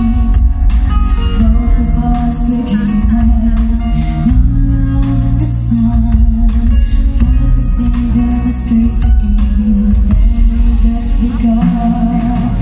Both of us were dreamers, young love in the sun. Full of Savior, whispered to you, and only just begun.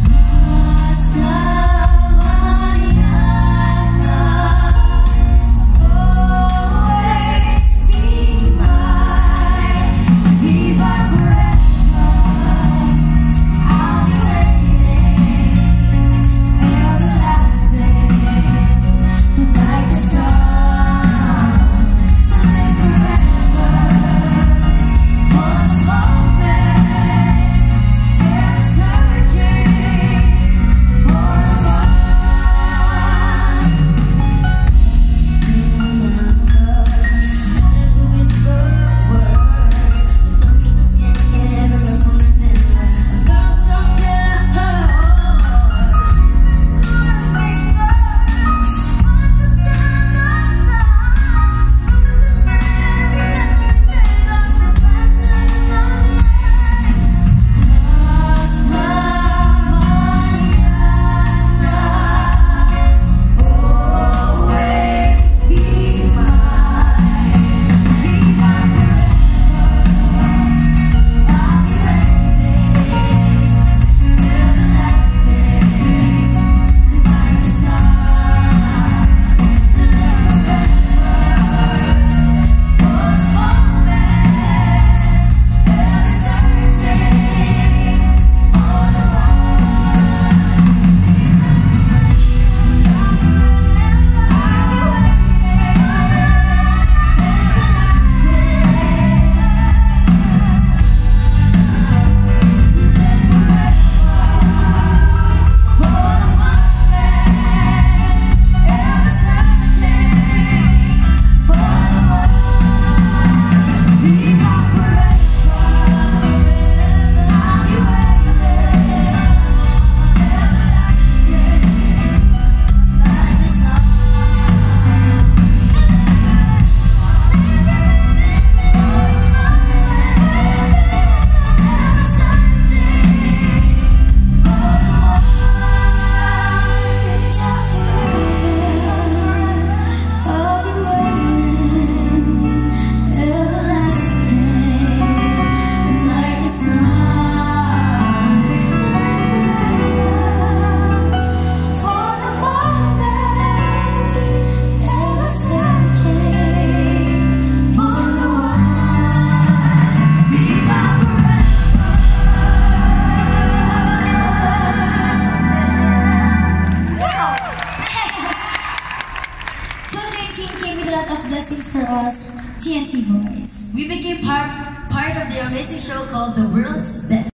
Blessings for us, TNT Boys. We became part of the amazing show called The World's Best.